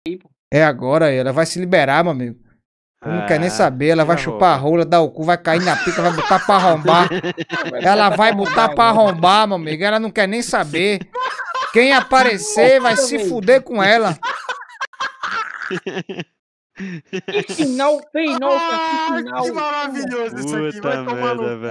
É agora, ela vai se liberar, meu amigo. Eu não quero nem saber, ela vai chupar a rola, dar o cu, vai cair na pica, vai botar pra arrombar. Ela vai botar pra arrombar, meu amigo, ela não quer nem saber. Quem aparecer vai se fuder com ela. Que final, nossa, que final. Que maravilhoso isso aqui, vai tomar no cu.